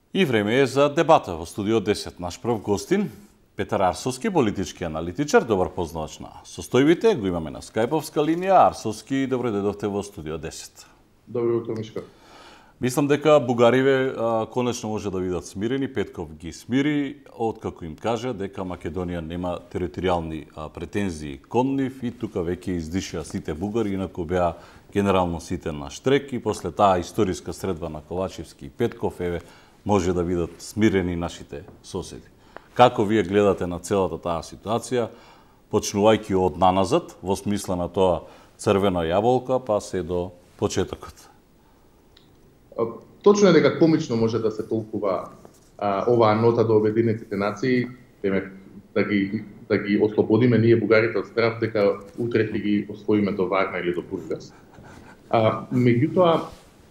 И време е за дебата во студио 10. Наш прв гостин, Петар Арсовски, политички аналитичар, добар познавач на состојбите. Го имаме на скајповска линија. Арсовски, добро дојдовте во студио 10. Добро утро, Мишко. Мислам дека бугариве конечно може да бидат смирени. Петков ги смири, откако им кажа дека Македонија нема територијални претензии кон нив и тука веќе издишаа сите бугари, инаку беа генерално сите на штрек и после таа историска средба на Ковачевски и Петков, може да бидат смирени нашите соседи. Како вие гледате на целата таа ситуација, почнувајќи од наназад, во смисла на тоа црвена јаболка, па се до почетокот? Точно е дека комично може да се толкува оваа нота до Обединетите нации, да ги ослободиме ние бугарите од страф, дека утре ќе ги освоиме до Варна или до Бургас. Меѓутоа,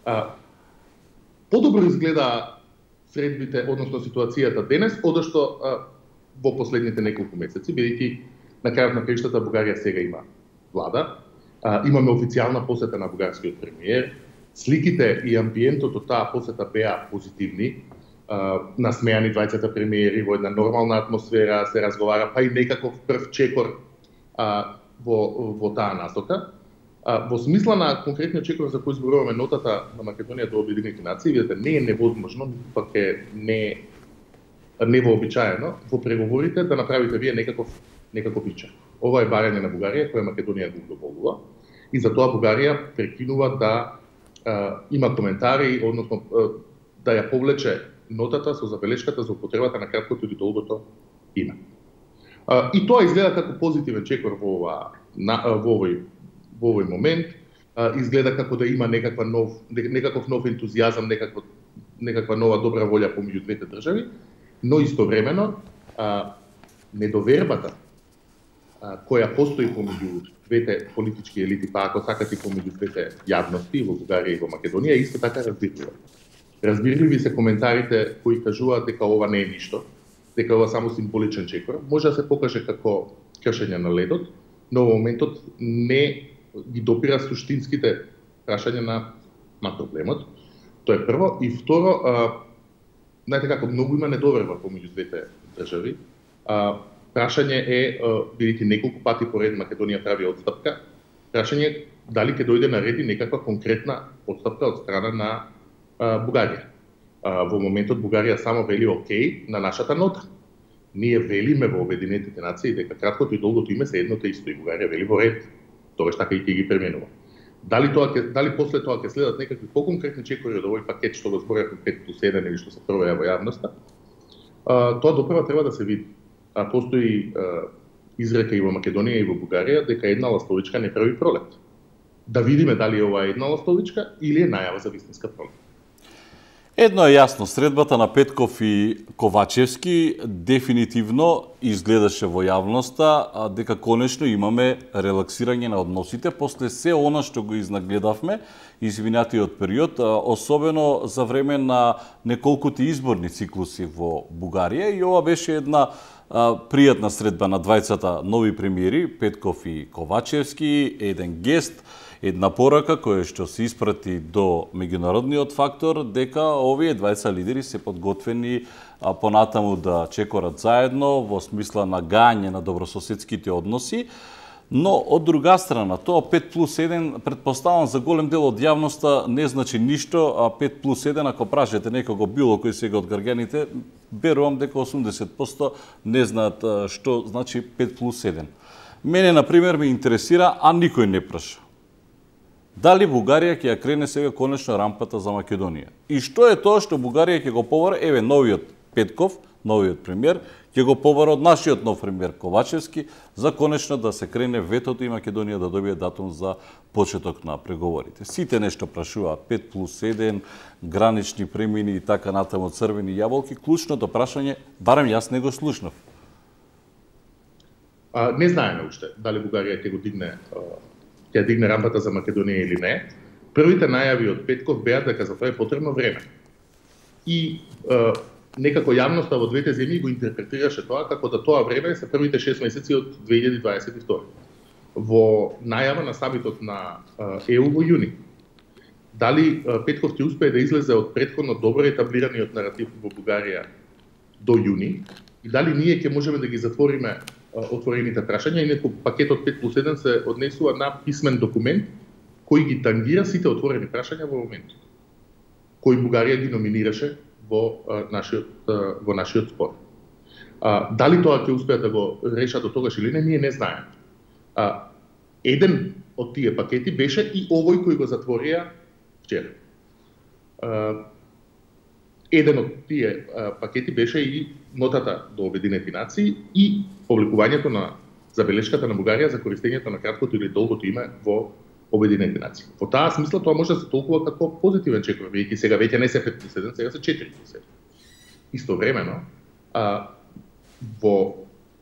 подобро изгледа средбите, односно ситуацијата денес, одошто во последните неколку месеци, бидејќи на крајот на краиштата Бугарија сега има влада, имаме официјална посета на бугарскиот премиер, сликите и амбиентот од таа посета беа позитивни, насмеани двајцата премиери во една нормална атмосфера, се разговара, па и некаков прв чекор во таа насока. Во смисла на конкретниот чекор за кој зборуваме, нотата на Македонија до Обединетите нации, видите, не е невозможно, пак е невообичаено во преговорите да направите вие некаков ичар. Ова е барање на Бугарија, која Македонија го доvolува, и затоа Бугарија прекинува да има коментари, односно да ја повлече нотата со забелешката за употребата на краткото или долгото име. И тоа изгледа како позитивен чекор во овој момент, изгледа како да има некаков нов ентузијазам, некаква нова добра волја помеѓу двете држави, но истовремено недовербата која постои помеѓу двете политички елити, па ако сакате помеѓу двете јавности во Бугарија и во Македонија, е исто така разбирлива. Разбирливи се коментарите кои кажуваат дека ова не е ништо, дека ова само символичен чекор, може да се покаже како кршење на ледот, но во моментот не ги допира суштинските прашања на проблемот. Тоа е прво. И второ, знаете како, многу има недоверба помеѓу двете држави. Прашање е, бидејќи неколку пати поред Македонија прави отстапка, прашање дали ќе дојде на ред и некаква конкретна отстапка од страна на Бугарија. Во моментот Бугарија само вели окей на нашата нота. Ние велиме во Обединетите нации дека краткото и долгото име се едното исто и Бугарија вели во ред. Тогаш така и ќе ги пременува. Дали после тоа ќе следат некакви поконкретни чекори од овој пакет што го зборевме 5+1 или што се провеа во јавноста, тоа допрва треба да се види. Постои изрека и во Македонија и во Бугарија дека една ластовичка не прави пролет. Да видиме дали е ова една ластовичка или е најава за вистинска пролет. Едно е јасно, средбата на Петков и Ковачевски дефинитивно изгледаше во јавноста дека конечно имаме релаксирање на односите после се она што го изнагледавме извинатиот период, особено за време на неколкути изборни циклуси во Бугарија, и ова беше една пријатна средба на двајцата нови премиери, Петков и Ковачевски, еден гест, една порака која што се испрати до меѓународниот фактор дека овие двајца лидери се подготвени понатаму да чекорат заедно во смисла на гање на добрососедските односи, но од друга страна тоа 5+1 претпоставам за голем дел од јавноста не значи ништо, а 5+1 ако прашате некого било кој сега од граѓаните, верувам дека 80% не знаат што значи 5+1. Мене на пример ме интересира, а никој не праша. Дали Бугарија ќе ја крене сега конечно рампата за Македонија? И што е тоа што Бугарија ќе го повара, новиот Петков, новиот премиер, ќе го повара од нашиот нов премиер Ковачевски, за конечно да се крене ветото и Македонија да добие датум за почеток на преговорите. Сите нешто прашуваат, 5+1, гранични премини и така натаму, црвени јаболки. Клучното прашање, барем јас не го слушнав. Не знаеме уште дали Бугарија ќе дигне рампата за Македонија или не. Првите најави од Петков беа дека за тоа е потребно време. И некако јавноста во двете земји го интерпретираше тоа како да тоа време се првите 6 месеци од 2022. Во најава на самитот на ЕУ во јуни. дали Петков ќе успее да излезе од претходно добро етаблираниот наратив во Бугарија до јуни и дали ние ќе можеме да ги затвориме отворените прашања, инаку пакетот 5+1 се однесува на писмен документ кој ги тангира сите отворени прашања во моментот, кој Бугарија ги номинираше во нашиот спор. Дали тоа ќе успеат да го решат до тогаш или не, ние не знаеме. Еден од тие пакети беше и овој кој го затворија вчера. Еден од тие пакети беше и нотата до Обединети нации и публикувањето на забелешката на Бугарија за користењето на краткото или долгото име во Обединети нации. Во таа смисла тоа може да се толкува како позитивен чекор, бидејќи сега веќе не се 5+1, сега се 4+1. Истовремено, во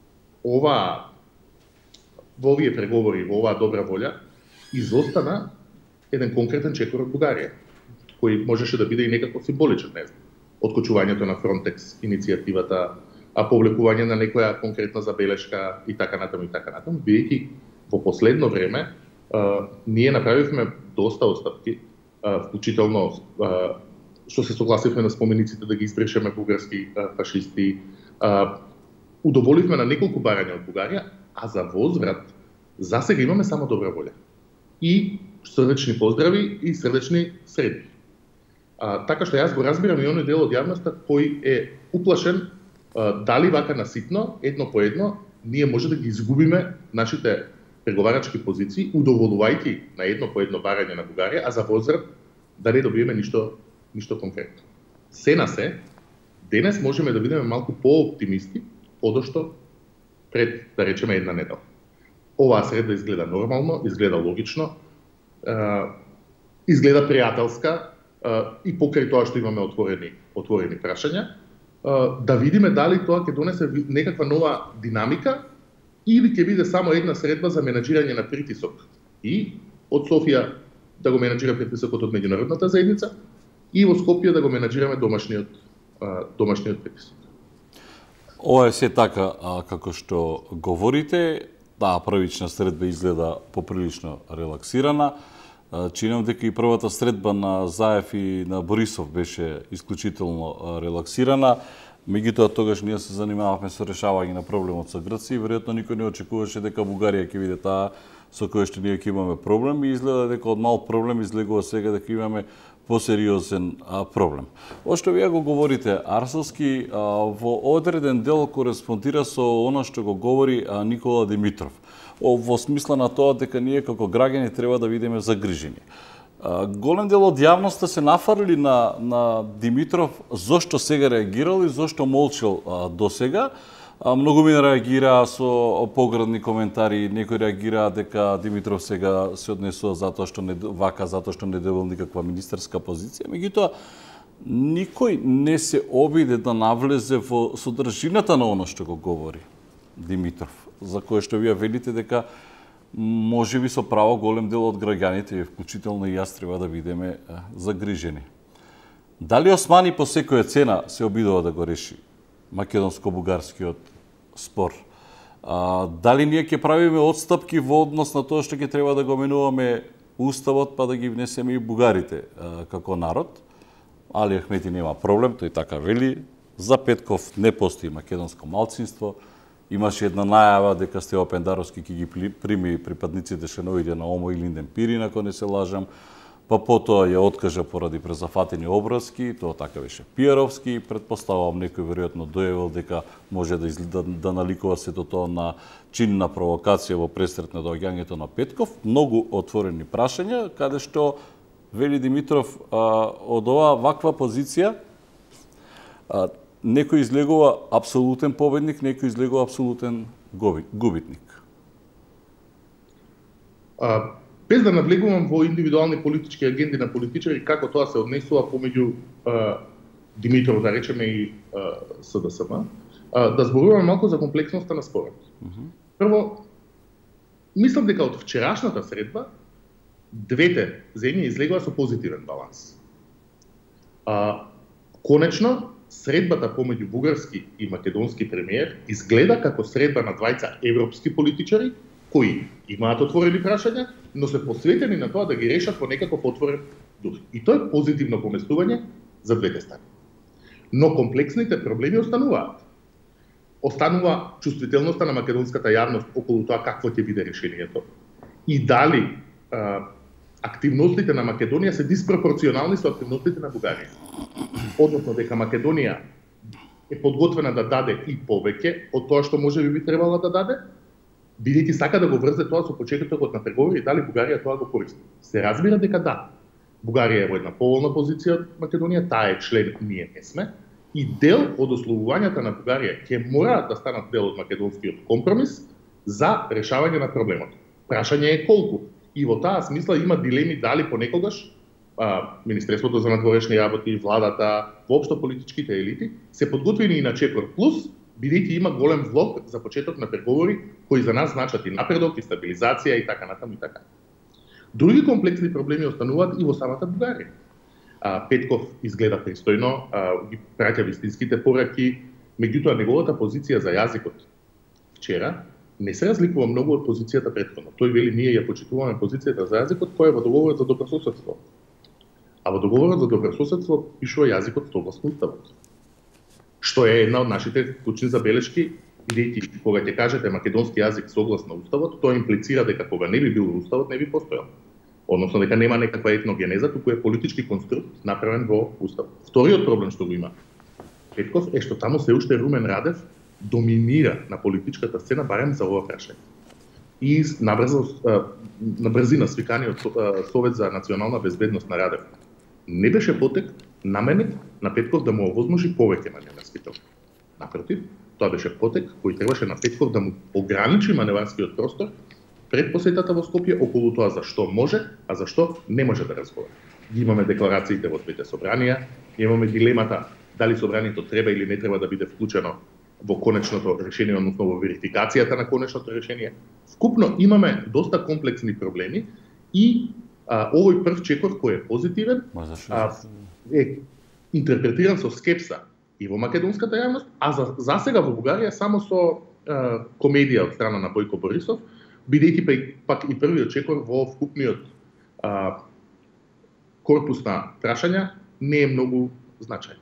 овие преговори, во оваа добра волја, изостана еден конкретен чекор од Бугарија, кој можеше да биде и некако символичен, не знам. Откочувањето на Фронтекс иницијативата, публикување на некоја конкретна забелешка и така натаму, бидејќи во последно време ние направивме доста отстапки, вклучително што се согласивме на спомениците да ги избришеме бугарски фашисти, удоволивме на неколку барања од Бугарија, а за возврат засега имаме само добра волја. И срдечни поздрави и срдечни средби. Така што јас го разбирам и оној дел од јавноста кој е уплашен дали вака наситно, едно по едно, ние може да ги изгубиме нашите преговарачки позиции, удоволувајќи на едно по едно барање на Бугарија, а за возврат да не добиеме ништо конкретно. Се на се, денес можеме да бидеме малку по-оптимисти одошто пред, да речеме, една недела. Оваа средба изгледа нормално, изгледа логично, изгледа пријателска и покрај тоа што имаме отворени прашања, да видиме дали тоа ќе донесе некаква нова динамика или ќе биде само една средба за менаџирање на притисок и од Софија да го менаџира притисокот од меѓународната заедница и во Скопје да го менаџираме домашниот притисок. Ова е се така како што говорите, таа првична средба изгледа поприлично релаксирана. Чинам дека и првата средба на Заев и на Борисов беше исклучително релаксирана. Меѓутоа тогаш ние се занимававме со решавање на проблемот со Грција и веројатно никој не очекуваше дека Бугарија ќе биде таа со која што ние ќе имаме проблем и изгледа дека од мал проблем излегува сега дека имаме посериозен проблем. Ова што вие го говорите, Арсовски во одреден дел кореспондира со она што го говори Никола Димитров. Во смисла на тоа дека ние како граѓани треба да бидеме загрижени. Голем дел од јавноста се нафарли на Димитров зошто сега реагирал и зошто молчал до сега. Многу ми реагираа со поградни коментари, некои реагираа дека Димитров сега се однесува затоа што не добил никаква министерска позиција. Меѓутоа, никој не се обиде да навлезе во содржината на оно што го говори Димитров, за кое што вие велите дека можеби со право голем дел од граѓаните, вклучително и јас, треба да бидеме загрижени. Дали Османи по секоја цена се обидува да го реши македонско-бугарскиот спор? Дали ние ќе правиме отстапки во однос на тоа што ќе треба да го менуваме уставот па да ги внесеме и бугарите како народ? Али Ахмети нема проблем, тој така вели. За Петков не постои македонско малцинство. Имаше една најава дека Стево Пендаровски ќе ги прими припадниците шеновите на Омо и Линден Пирин, ако не се лажам, па потоа ја откажа поради презафатени обврски, тоа така беше пиаровски, предпоставувам некој веројатно дојавил дека може да наликува сето тоа на чинна провокација во пресрет на доаѓањето на Петков, многу отворени прашања, каде што вели Димитров од оваа ваква позиција некој излегува апсолутен победник, некој излегува апсолутен губитник. Без да навлегувам во индивидуални политички агенди на политичари, како тоа се однесува помеѓу Димитров, да речеме, и СДСМ, да зборуваме малку за комплексноста на спорот. Прво, мислам дека од вчерашната средба двете земји излегува со позитивен баланс. Конечно, средбата помеѓу бугарски и македонски премиер изгледа како средба на двајца европски политичари кои имаат отворени прашања, но се посветени на тоа да ги решат во некаков дух. И тоа е позитивно поместување за двете страни. Но комплексните проблеми остануваат. Останува чувствителноста на македонската јавност околу тоа какво ќе биде решението и дали активностите на Македонија се диспропорционални со активностите на Бугарија. Односно дека Македонија е подготвена да даде и повеќе од тоа што може би требала да даде, бидејќи сака да го врзе тоа со почетокот на преговори и дали Бугарија тоа го користи. Се разбира дека да. Бугарија е во една поволна позиција од Македонија, таа е член, ние не сме, и дел од ослобувањата на Бугарија ќе мораат да станат дел од македонскиот компромис за решавање на проблемот. Прашање е колку. И во таа смисла има дилеми дали понекогаш Министерството за надворешни работи, владата, воопшто политичките елити се подготвени и на Чекор плюс, бидејќи има голем влог за почеток на преговори кои за нас значат и напредок, и стабилизација и така натаму и така. Други комплексни проблеми остануваат и во самата Бугарија. Петков изгледа пристојно, ги праќа вистинските пораки, меѓутоа неговата позиција за јазикот вчера не се разликува многу од позицијата претходно. Тој вели ние ја почитуваме позицијата за јазикот која е во договорот за добрососедство. А во договорот за добрососедство пишува јазикот согласно уставот. Што е една од нашите клучни забелешки, бидејќи кога ќе кажете македонски јазик согласно уставот, тоа имплицира дека кога не би бил уставот не би постоел. Односно дека нема некаква етногенеза, туку е политички конструкт направен во уставот. Вториот проблем што го има Петков е што таму се уште Румен Радев доминира на политичката сцена барем за ова прашање. И на брзина свиканиот Совет за национална безбедност на Радев не беше потек наменет на Петков да му овозможи повеќе маневарски простор. Напротив, тоа беше потек кој требаше на Петков да му ограничи маневарскиот простор пред посетата во Скопје околу тоа за што може, а за што не може да разговара. Ги имаме декларациите во двете собранија, имаме дилемата дали собранието треба или не треба да биде вклучено во конечното решение, односно во верификацијата на конечното решение. Вкупно имаме доста комплексни проблеми и овој прв Чекор кој е позитивен е интерпретиран со скепса и во македонската јавност, а за сега во Бугарија само со комедија од страна на Бојко Борисов, бидејќи пак и првиот Чекор во вкупниот корпус на прашања не е многу значајен.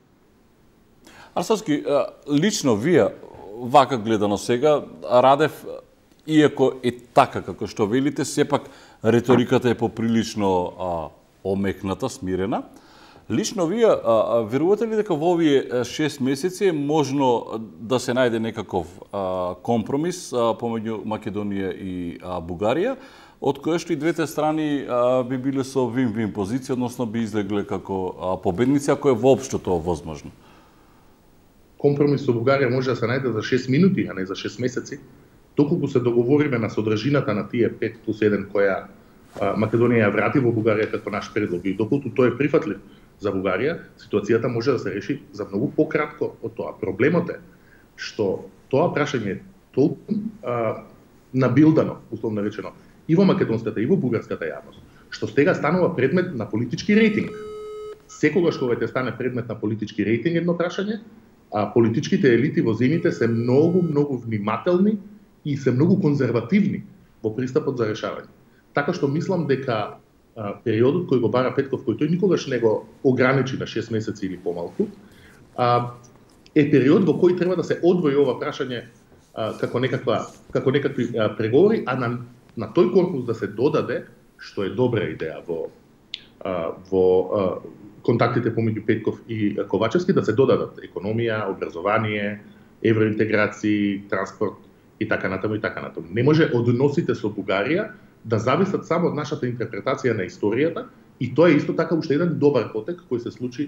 Арсовски, лично вие, вака гледано сега, Радев, иако е така како што велите, сепак риториката е поприлично омекната, смирена. Лично вие, верувате ли дека во овие 6 месеци е можно да се најде некаков компромис помеѓу Македонија и Бугарија, од која што и двете страни би биле со вин-вин позиција, односно би излегле како победници, ако е воопшто тоа возможно? Компромис со Бугарија може да се најде за 6 минути, а не за 6 месеци, доколку се договориме на содржината на тие 5+1 која Македонија ја врати во Бугарија како наш предлог и доколку тој е прифатлив за Бугарија, ситуацијата може да се реши за многу пократко од тоа. Проблемот е што тоа прашање е толку набилдано, условно речено, и во македонската и во бугарската јавност, што сега станува предмет на политички рейтинг. Секогаш кога ќе стане предмет на политички рейтинг едно прашање, политичките елити во земјите се многу внимателни и се многу конзервативни во пристапот за решавање. Така што мислам дека периодот кој го бара Петков, кој тој никогаш не го ограничи на 6 месеци или помалку, е период во кој треба да се одвои ова прашање како некакви преговори, а на тој корпус да се додаде, што е добра идеја во контактите помеѓу Петков и Ковачевски, да се додадат економија, образование, евроинтеграција, транспорт и така натаму и така натаму. Не може односите со Бугарија да зависат само од нашата интерпретација на историјата и тоа е исто така уште еден добар потек кој се случи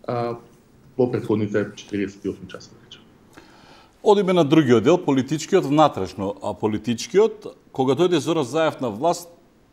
во претходните 48 часа. Одиме на другиот дел, политичкиот, внатрешно, а политичкиот, кога дојде Зоран Заев на власт,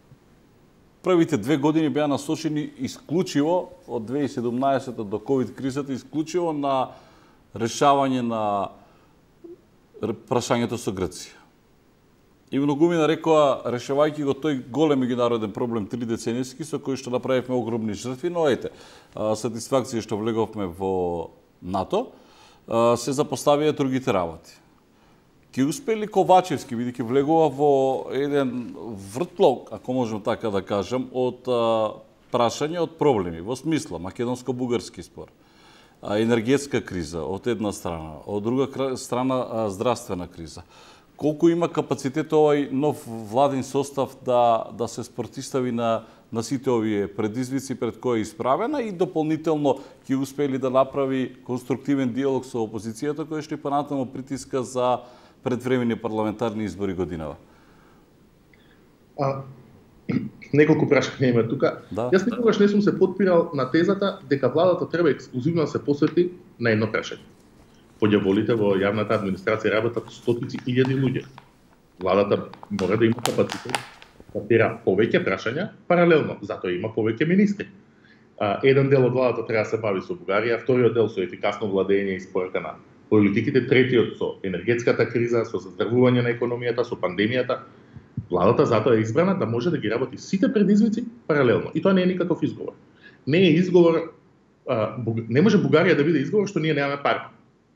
првите 2 години беа насочени исклучиво од 2017 до ковид кризата, исклучиво на решавање на прашањето со Грција. И многумина рекоа, решавајќи го тој голем меѓународен проблем 3 деценијски, со кој што направивме огромни жртви, но ете, сатисфакција што влеговме во НАТО, се запоставија другите работи. Ке успели Ковачевски, бидејќи влегува во еден вртлог, ако можам така да кажам, од прашање од проблеми, во смисла македонско-бугарски спор, енергетска криза од една страна, од друга страна здравствена криза. Колку има капацитет овај нов владин состав да се спротистави на сите овие предизвици пред кои е исправена и дополнително ќе успели да направи конструктивен диалог со опозицијата која што и понатаму притиска за предвремени парламентарни избори годинава? Неколку прашања има тука. Да. Јас никогаш не сум се потпирал на тезата дека владата треба ексклузивно да се посвети на едно прашање. Поѓаволите во јавната администрација работат стотици илјади луѓе. Владата мора да има капацитет да тера повеќе прашања паралелно, затоа има повеќе министри. Еден дел од владата треба да се бави со Бугарија, вториот дел со ефикасно владење и спорка на политиките, третиот со енергетската криза, со заздравување на економијата, со пандемијата. Владата затоа е избрана да може да ги работи сите предизвици паралелно. И тоа не е никаков изговор. Не е изговор, не може Бугарија да биде изговор што ние немаме пари.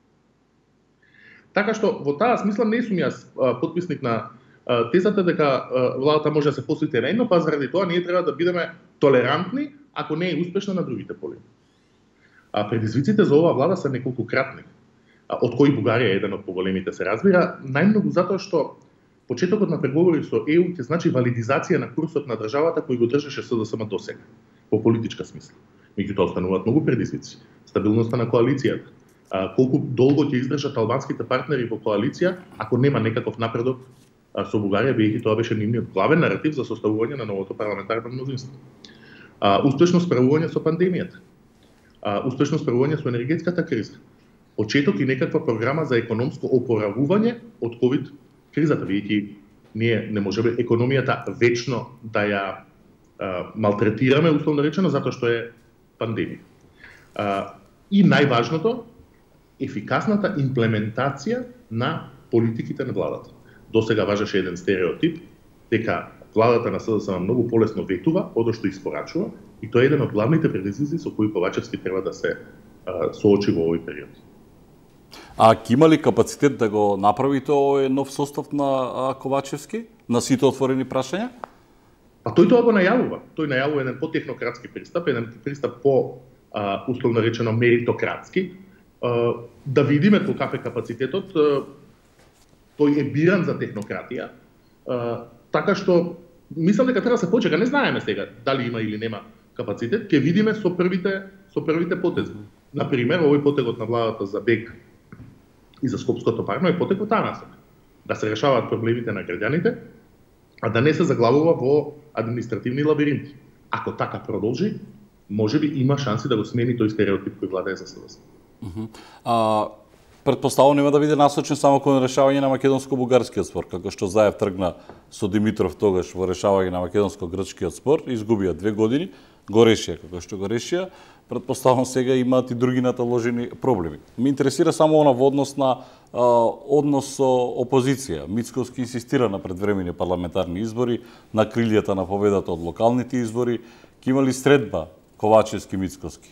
Така што во таа смисла не сум јас потписник на тезата дека владата може да се посвети на едно, па заради тоа ние треба да бидеме толерантни ако не е успешна на другите поли. Предизвиците за оваа влада се неколкократни, од кои Бугарија е еден од поголемите се разбира, најмногу затоа што почетокот на преговори со ЕУ ќе значи валидизација на курсот на државата кој го држеше СДСМ досега, во политичка смисла. Меѓутоа остануваат многу предизвици. Стабилноста на коалицијата, колку долго ќе издржат албанските партнери во коалиција ако нема некаков напредок со Бугарија, бидејќи тоа беше нивниот главен наратив за составување на новото парламентарно мнозинство. Успешно справување со пандемијата, успешно справување со енергетската криза, почеток и некаква програма за економско опоравување од ковид кризата, бидејќи ние не можеме економијата вечно да ја малтретираме, условно речено, затоа што е пандемија. И најважното, ефикасната имплементација на политиките на владата. Досега важеше еден стереотип дека владата на СДСМ многу полесно ветува, одошто испорачува, и тоа е еден од главните предизвици со кои Ковачевски треба да се соочи во овој период. Ќе има ли капацитет да го направите овој нов состав на Ковачевски, на сите отворени прашања? Тој тоа го најавува. Тој најавува еден по-технократски пристап, еден пристап условно речено меритократски. Да видиме колкав е капацитетот. Тој е биран за технократија. Така што мислам дека треба да се почека. Не знаеме сега дали има или нема капацитет. Ќе видиме со првите потези. Например, овој потегот на владата за БЕГ и за Скопското парно е потек во таа насока. Да се решаваат проблемите на граѓаните, а да не се заглавува во административни лабиринти. Ако така продолжи, можеби има шанси да го смени тој стереотип кој владее за СДС. Предпоставувам нема да биде насочен само кон решавање на македонско-бугарскиот спор, како што Заев тргна со Димитров тогаш во решавање на македонско-грчкиот спор, изгубија 2 години, го решија како што го решија. Предпоставувам сега имаат и други наталожени проблеми. Ме интересира само она во однос на однос со опозиција. Мицковски инсистира на предвремени парламентарни избори, на крилјата на победата од локалните избори. Ќе има ли средба Ковачевски-Мицковски?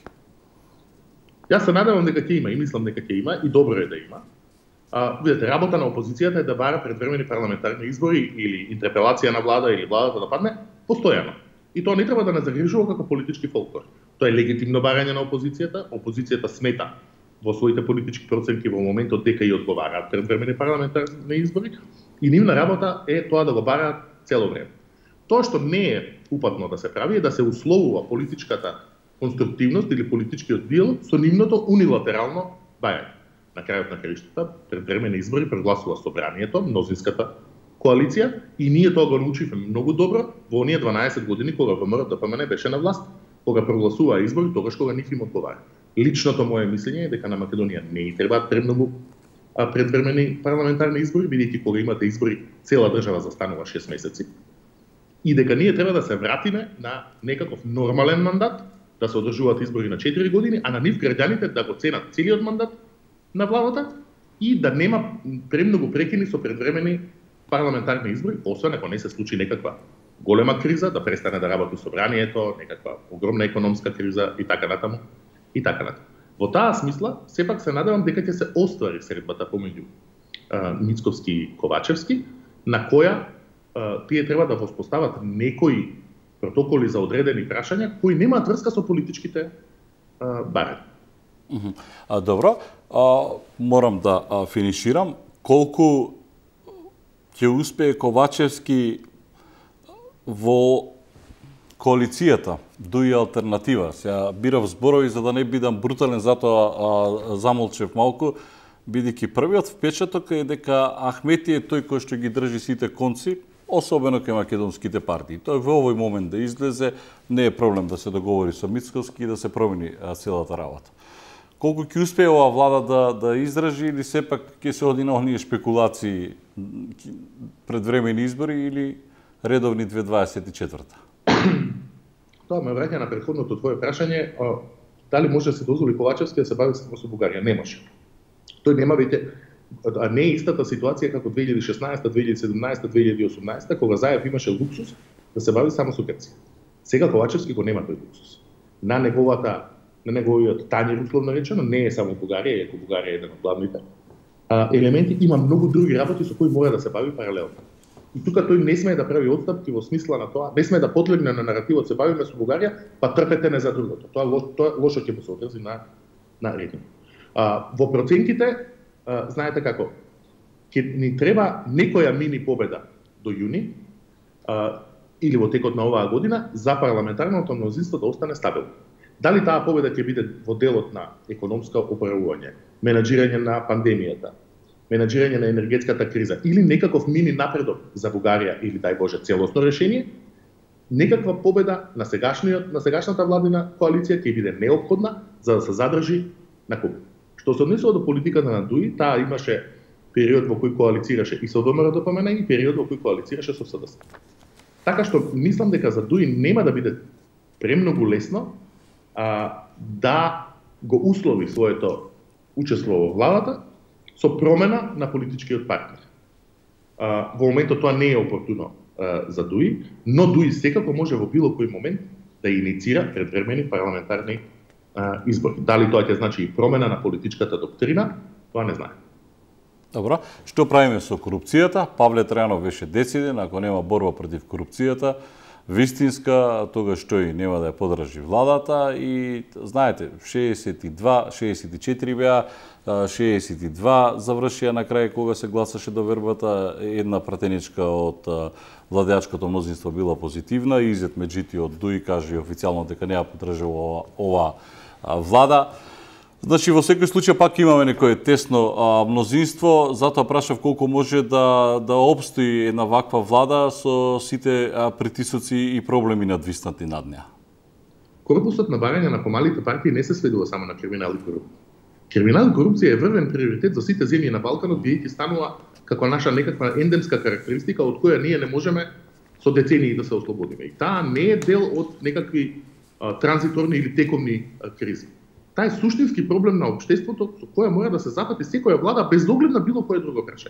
Јас се надевам дека ќе има и мислам дека ќе има и добро е да има. Видете, работа на опозицијата е да бара предвремени парламентарни избори или интерпелација на влада или владата да падне постојано. И тоа не треба да не загрижува како политички фолклор. Тоа е легитимно барање на опозицијата. Опозицијата смета во своите политички проценки во моментот дека и одговараат предвремени парламентарни избори и нивна работа е тоа да го бараат цело време. Тоа што не е упатно да се прави е да се условува политичката конструктивност или политичкиот диалог со нивното унилатерално бајање. На крајот на краиштата, предвремени избори прегласува собранието, мнозинската коалиција, и ние тоа го научивме многу добро во оние 12 години кога ВМРО-ДПМН беше на власт, кога прогласуваа избори, тогаш кога нив им одговара. Личното мое мислење е дека на Македонија не и требаат премногу предвремени парламентарни избори, бидејќи кога имате избори, цела држава застанува 6 месеци. И дека ние треба да се вратиме на некаков нормален мандат, да се одржуваат избори на 4 години, а на нив граѓаните да го ценат целиот мандат на владата и да нема премногу прекини со предвремени парламентарни избори, освен ако не се случи некаква голема криза, да престане да работи собранието, некаква огромна економска криза и така натаму, и така натаму. Во таа смисла, сепак се надевам дека ќе се оствари средбата помеѓу Мицковски и Ковачевски, на која тие треба да воспостават некои протоколи за одредени прашања кои немаат врска со политичките барања. Добро, морам да финиширам. Колку ќе успее Ковачевски во коалицијата, дуи алтернатива? Сега бирав зборови за да не бидам брутален, затоа замолчев малку, бидејќи првиот впечаток е дека Ахмети е тој кој што ги држи сите конци, особено кај македонските партии. Тој во овој момент да излезе, не е проблем да се договори со Мицкоски и да се промени целата работа. Колку ќе успее оваа влада да издржи или сепак ќе се оди на оние шпекулации предвремени избори или редовни 2024? Тоа ме враќа на претходното твое прашање, дали може да се дозволи Ковачевски да се бави само со Бугарија? Не може. Тој нема веќе, не е истата ситуација како 2016, 2017, 2018, кога Заев имаше луксус да се бави само со Грција. Сега Ковачевски го нема тој луксус. На неговиот тањер, условно речено, не е само Бугарија, иако Бугарија е еден од главните елементи, има многу други работи со кои мора да се бави паралелно. И тука тој не смее да прави отстапки во смисла на тоа, не смее да подлегне на наративот се бавиме со Бугарија, па трпете не за другото. Тоа лошо ќе му се одрази на рейтинг. Во процентите, знаете како, ќе ни треба некоја мини победа до јуни или во текот на оваа година за парламентарното мнозинство да остане стабилно. Дали таа победа ќе биде во делот на економско оправување, менаџирање на пандемијата, менаџирање на енергетската криза или некаков мини напредок за Бугарија или дај Боже целосно решение, некаква победа на сегашната владина коалиција ќе биде неопходна за да се задржи на куп. Што се однесува до политиката на Дуи, таа имаше период во кој коалицираше и со ВМРО-ДПМН и период во кој коалицираше со СДС. Така што мислам дека за Дуи нема да биде премногу лесно да го услови своето учество во владата со промена на политичкиот партнер. Во моментот тоа не е опортуно за Дуи, но Дуи секако може во било кој момент да иницира предвремени парламентарни избори. Дали тоа ќе значи и промена на политичката доктрина, тоа не знае. Добро, што правиме со корупцијата? Павле Трајанов беше дециден, ако нема борба против корупцијата, вистинска, тогаш тој нема да ја подржи владата и знаете, 62, 64 беа, 62 завршија на крај кога се гласаше до вербата, една пратеничка од владеачкото мнозинство била позитивна, Изет Меджити од Дуи кажа официјално дека не ја подржува ова влада. Значи, во секој случај пак имаме некое тесно мнозинство, затоа прашав колку може да опстои една ваква влада со сите притисоци и проблеми надвиснати над неа. Корпусот на барање на помалите партии не се сведува само на криминал и корупција. Криминал и корупција е врвен приоритет за сите земји на Балканот, бидејќи станува како наша некаква ендемска карактеристика од која ние не можеме со децении да се ослободиме. И таа не е дел од некакви транзиторни или тековни кризи. Таа е суштински проблем на општеството со која мора да се запати секоја влада без оглед на било кое друго прашање.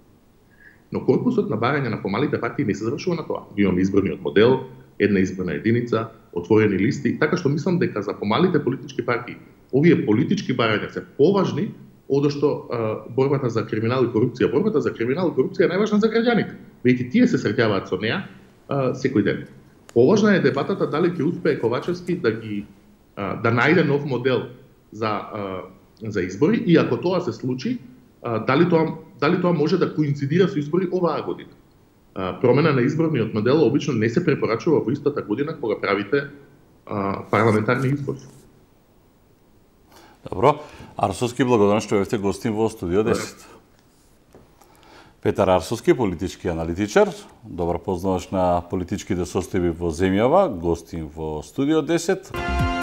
Но корпусот на барање на помалите партии не се завршува на тоа. Имаме изборниот модел, една изборна единица, отворени листи, така што мислам дека за помалите политички партии овие политички барања се поважни од што борбата за криминал и корупција. Борбата за криминал и корупција е најважна за граѓаните, веќе тие се среќаваат со неа секој ден. Поважна е дебатата дали ќе успее Ковачевски да најде нов модел за избори и ако тоа се случи, дали тоа може да коинцидира со избори оваа година. Промена на изборниот модел обично не се препорачува во истата година кога правите парламентарни избори. Добро. Арсовски, благодарам што бевте гостин во Студио 10. Петар Арсовски, политички аналитичар, добар познавач на политичките состојби во земјава, гостин во Студио 10.